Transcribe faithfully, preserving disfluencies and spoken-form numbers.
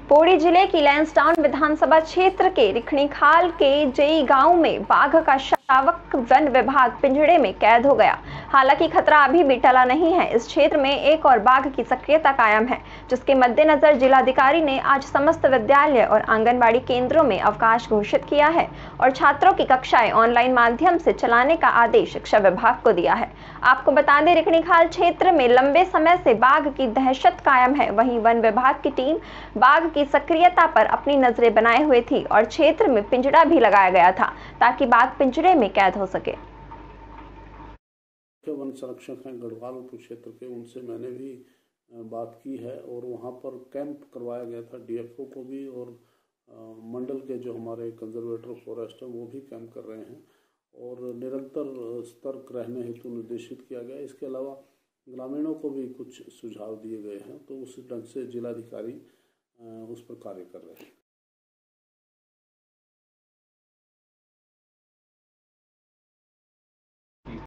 पौड़ी जिले की लैंसडाउन विधानसभा क्षेत्र के रिखणीखाल के जई गांव में बाघ का शावक वन विभाग पिंजड़े में कैद हो गया। हालांकि खतरा अभी भी टला नहीं है। इस क्षेत्र में एक और बाघ की सक्रियता कायम है, जिसके मद्देनजर जिलाधिकारी ने आज समस्त विद्यालय और आंगनबाड़ी केंद्रों में अवकाश घोषित किया है और छात्रों की कक्षाएं ऑनलाइन माध्यम से चलाने का आदेश शिक्षा विभाग को दिया है। आपको बता दें, रिखणीखाल क्षेत्र में लंबे समय से बाघ की दहशत कायम है। वहीं वन विभाग की टीम बाघ की सक्रियता पर अपनी नजरें बनाए हुए थी और क्षेत्र में पिंजड़ा भी लगाया गया था ताकि बाघ पिंजड़े में कैद हो सके। वन संरक्षक हैं गढ़वाल क्षेत्र के, उनसे मैंने भी बात की है और वहाँ पर कैंप करवाया गया था। डीएफओ को भी और मंडल के जो हमारे कंजर्वेटर फॉरेस्ट हैं वो भी कैंप कर रहे हैं और निरंतर सतर्क रहने हेतु निर्देशित किया गया। इसके अलावा ग्रामीणों को भी कुछ सुझाव दिए गए हैं, तो उस ढंग से जिलाधिकारी उस पर कार्य कर रहे हैं।